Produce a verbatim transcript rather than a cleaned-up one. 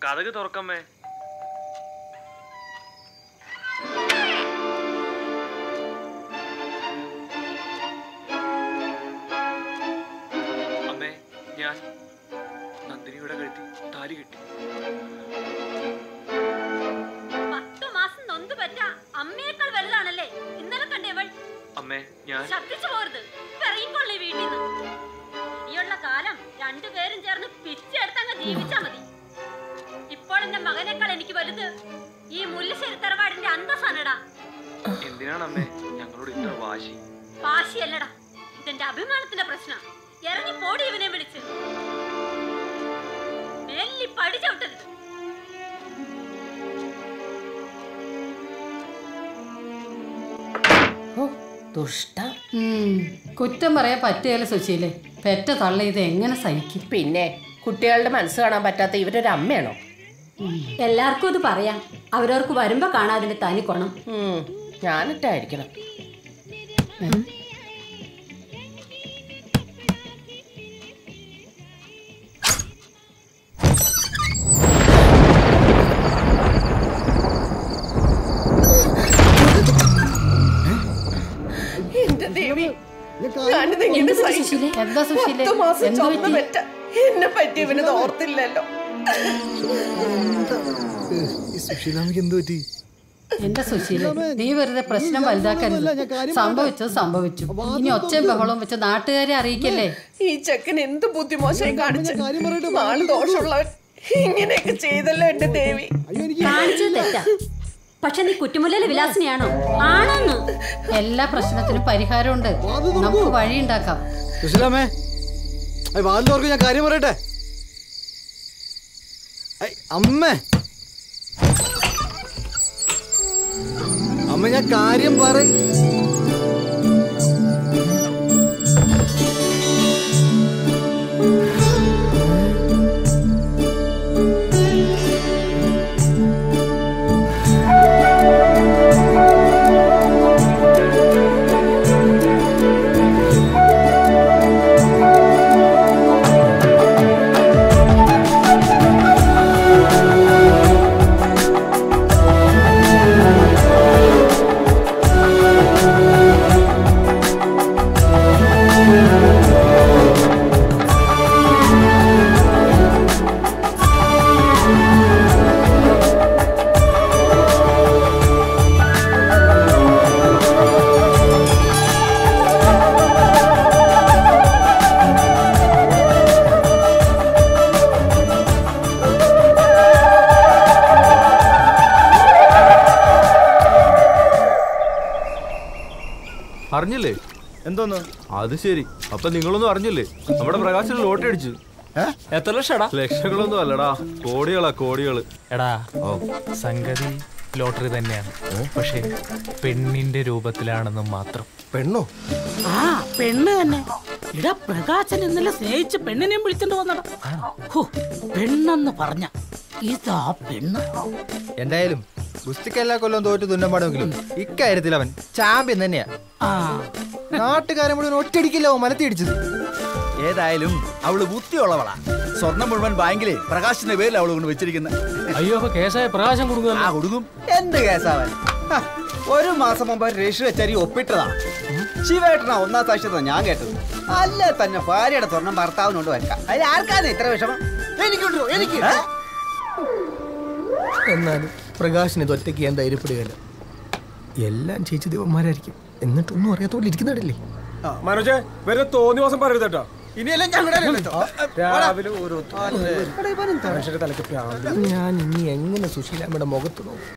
കഥക് തുറക്കമ്മേ. അമ്മേ, ഞാൻ നന്ദിനിയുടെ കഴുത്തി താലി കെട്ടി. പത്തു മാസം നൊന്തു പറ്റ അമ്മയേക്കാൾ വലുതാണല്ലേ ഇന്നലെ കണ്ടേവൾ. അമ്മേ, ഞാൻ ശബ്ദിച്ചു പോരുത്. ഇറങ്ങിക്കൊള്ളേ വീട്ടിൽ നിന്ന്. ഇനിയുള്ള കാലം രണ്ടുപേരും ചേർന്ന് പിച്ചെടുത്തങ്ങ് ജീവിച്ചാ മതി. ഇപ്പോൾ എന്റെ മകനേക്കാൾ എനിക്ക് വലുത് ഈ മുല്ലശ്ശേരി തറവാടിന്റെ അന്തസ്സാണടാ. എന്തിനാണ് അമ്മേ ഞങ്ങളോട് ഇത്ര വാശി? വാശിയല്ലടാ, ഇതെന്റെ അഭിമാനത്തിന്റെ പ്രശ്നം. ഇറങ്ങി പോടി ഇവനെ വിളിച്ച്. മേലി പടി ചവിട്ടരുത്. കുറ്റം പറയാൻ പറ്റുകയല്ല സുശീലേ. പെറ്റ തള്ള ഇത് എങ്ങനെ സഹിക്കും? പിന്നെ കുട്ടികളുടെ മനസ്സ് കാണാൻ പറ്റാത്ത ഇവരൊരു അമ്മയാണോ? എല്ലാവർക്കും ഇത് പറയാം. അവരവർക്ക് വരുമ്പോ കാണാതിന്റെ തനി കൊണം. ഞാനിട്ടായിരിക്കണം. എന്റെ ദേവി, ഞാനിതെങ്ങനെ സഹിച്ചു? എന്താ സുശീലേ? പത്ത് മാസം ചുമന്ന് പെറ്റ എന്നെ പറ്റി ഇവനത് ഓർത്തില്ലല്ലോ. എന്റെ സുശീല, നീ വെറുതെ പ്രശ്നം വലുതാക്കരുത്. സംഭവിച്ചത് സംഭവിച്ചു. ഇനി ഒച്ചയും ബഹളവും വെച്ച് നാട്ടുകാരെ അറിയിക്കല്ലേ. ഈ ചെക്കൻ എന്ത് ബുദ്ധിമോശം കാണിച്ചു. നാള് ദോഷമുള്ളവൻ ഇങ്ങനെയൊക്കെ ചെയ്തല്ലോ എന്റെ ദേവി. കാണിച്ചത് തെറ്റാ, പക്ഷെ നീ കുറ്റിമുല്ലയിലെ വിലാസിനിയാണോ? ആണോന്ന്? എല്ലാ പ്രശ്നത്തിനും പരിഹാരമുണ്ട്. നമുക്ക് വഴിയുണ്ടാക്കാം. ഞാൻ കാര്യം പറയട്ടെ. അമ്മ അമ്മ ഞാൻ കാര്യം പറ. അറിഞ്ഞില്ലേ? എന്തോന്ന്? അത് ശരി. അപ്പൊ നിങ്ങളൊന്നും അറിഞ്ഞില്ലേ? നമ്മുടെ പ്രകാശിന് ലോട്ടറി അടിച്ചു. എത്ര ലക്ഷടാ? ലക്ഷങ്ങളൊന്നും അല്ലടാ, കോടികളാ കോടികള്. എടാ, സംഗതി ലോട്ടറി തന്നെയാണ്, പക്ഷെ പെണ്ണിന്റെ രൂപത്തിലാണെന്ന് മാത്രം. പെണ്ണോ? ആ പെണ്ണ് തന്നെ. ഇടാ, പ്രകാശൻ ഇന്നലെ സ്നേഹിച്ച് പെണ്ണിനെയും വിളിച്ചിട്ട് വന്നടാ. പെണ്ണെന്ന് പറഞ്ഞ ഇതാ പെണ്ണ്. എന്തായാലും ഗുസ്തിക്ക് എല്ലാ കൊല്ലം തോറ്റു തുന്നമ്പാടെങ്കിലും ഇക്കാര്യത്തിൽ അവൻ ചാമ്പ്യൻ തന്നെയാ. നാട്ടുകാരെ മുഴുവൻ ഒറ്റയടിക്കില്ല മലത്തിയടിച്ചത്. ഏതായാലും അവള് ബുദ്ധിയുള്ളവളാ. സ്വർണം മുഴുവൻ ബാങ്കിലെ പ്രകാശിന്റെ പേരിൽ അവള് കൊണ്ട് വെച്ചിരിക്കുന്നത്. അയ്യോ, അപ്പൊ കേസായ പ്രകാശം കൊടുക്കും. ആ കൊടുക്കും. എന്ത് കേസാവൻ? ഒരു മാസം മുമ്പ് രജിസ്റ്റർ വെച്ചാരി ഒപ്പിട്ടതാ. ശിവേട്ടനാ ഒന്നാം സാക്ഷ്യത ഞാൻ കേട്ടത്. അല്ല തന്നെ ഭാര്യയുടെ സ്വർണം ഭർത്താവിനോട് വെക്കാം. അതിൽ ആർക്കാണ് ഇത്ര വിഷമം? എനിക്കുണ്ടോ? എനിക്ക്. എന്നാലും പ്രകാശിന് ഇത് ഒറ്റയ്ക്ക് ഞാൻ ധൈര്യപ്പെടുകയല്ല. എല്ലാം ചേച്ചി ദേവന്മാരായിരിക്കും. എന്നിട്ടൊന്നും അറിയാത്തോടെ ഇരിക്കുന്നിടല്ലേ. മനോജ്, വേറെ തോന്നി ദിവസം പറയരുതട്ടോ. ഇനിയെല്ലാം ഞങ്ങളുടെ രാവിലെ ഓരോ തലയ്ക്ക് ഞാൻ ഇനി എങ്ങനെ സുശീലാമ്മയുടെ മുഖത്ത് നോക്കും?